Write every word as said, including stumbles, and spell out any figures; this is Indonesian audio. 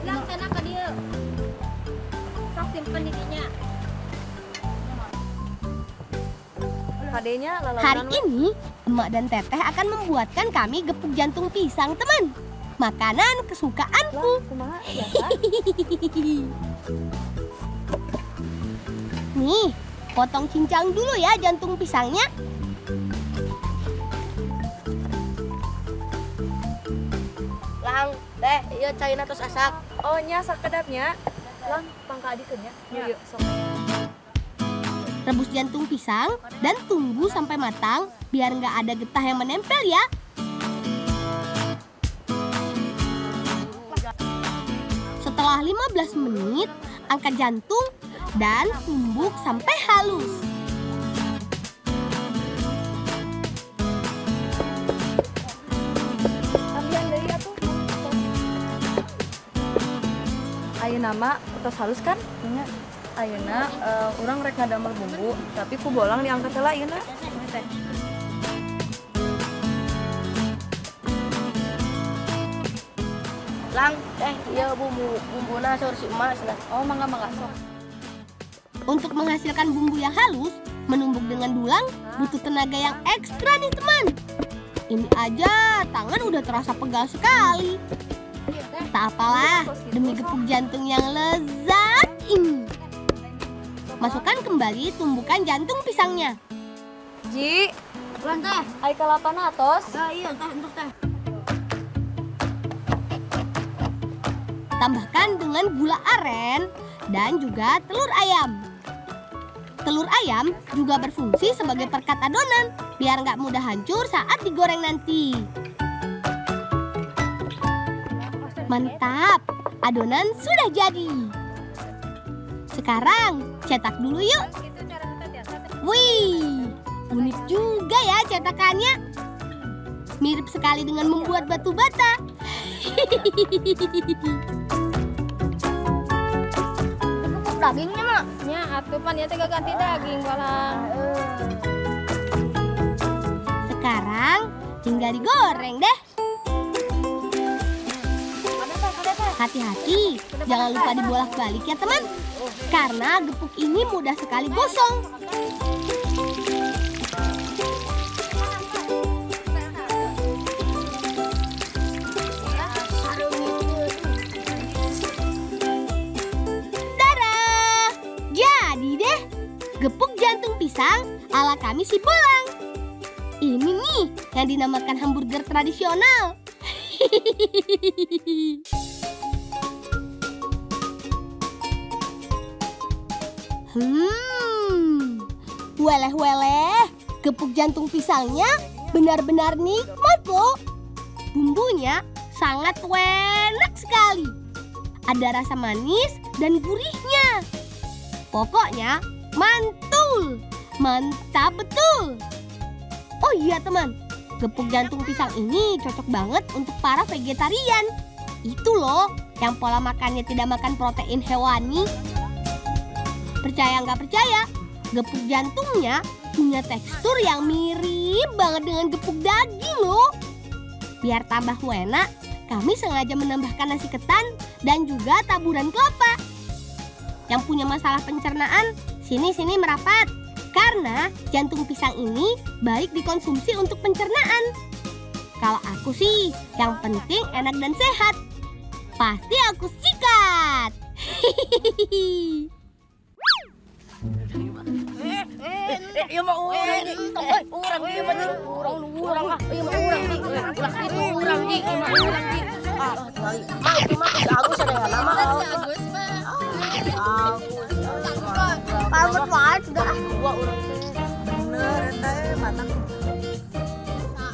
Lang cenah ka dieu. Sok simpen di dinya. Kadenya lalaunan. Hari ini, emak dan teteh akan membuatkan kami gepuk jantung pisang, teman. Makanan kesukaanku. Kumaha biasa? Nih, potong cincang dulu ya jantung pisangnya. Lang, teh, iya caina tos asak. Oh nya sakedapnya. Lang pangka adikeun nya. Yuk, sok. Rebus jantung pisang dan tunggu sampai matang biar nggak ada getah yang menempel ya. Setelah lima belas menit, angkat jantung dan tumbuk sampai halus. Tambihan deui atuh. Ayeuna mah tos halus kan? Nya. Ayeuna uh, urang rek ngadamel bumbu, tapi ku bolang diangkat heula ayeuna. Lang, teh, iya bumbu bumbuna saur si emak cenah. Oh, mangga mangga sok. Untuk menghasilkan bumbu yang halus, menumbuk dengan dulang butuh tenaga yang ekstra nih teman. Ini aja tangan udah terasa pegal sekali. Tak apalah, demi gepuk jantung yang lezat ini. Masukkan kembali tumbukan jantung pisangnya. Ji, Lan teh. ai kalapan atos. Ah iya teh untuk teh. Tambahkan dengan gula aren dan juga telur ayam. Telur ayam juga berfungsi sebagai perekat adonan biar nggak mudah hancur saat digoreng nanti. Mantap, adonan sudah jadi. Sekarang cetak dulu yuk. Wih, unik juga ya cetakannya. Mirip sekali dengan membuat batu bata. Dagingnya mak. Nya atuh pan ya teh ganti daging balang. Sekarang tinggal digoreng deh. Hati-hati, jangan lupa dibolak-balik ya teman. Karena gepuk ini mudah sekali gosong. Dadah! Jadi deh, gepuk jantung pisang ala kami si Bolang. Ini nih yang dinamakan hamburger tradisional. Hmm, weleh-weleh, gepuk jantung pisangnya benar-benar nikmat loh. Bumbunya sangat enak sekali. Ada rasa manis dan gurihnya. Pokoknya mantul, mantap betul. Oh iya teman, gepuk jantung pisang ini cocok banget untuk para vegetarian. Itu loh, yang pola makannya tidak makan protein hewani. Percaya nggak percaya, gepuk jantungnya punya tekstur yang mirip banget dengan gepuk daging loh. Biar tambah enak, kami sengaja menambahkan nasi ketan dan juga taburan kelapa. Yang punya masalah pencernaan, sini-sini merapat. Karena jantung pisang ini baik dikonsumsi untuk pencernaan. Kalau aku sih, yang penting enak dan sehat. Pasti aku sikat. Hihihi. Eh, eh, iya mah urang di. Urang di mah di. Urang lu urang ah. Iya mah urang di. Ulah itu urang di. Iya mah urang di. Ah, kali. Mah itu mah aku sadaya nama.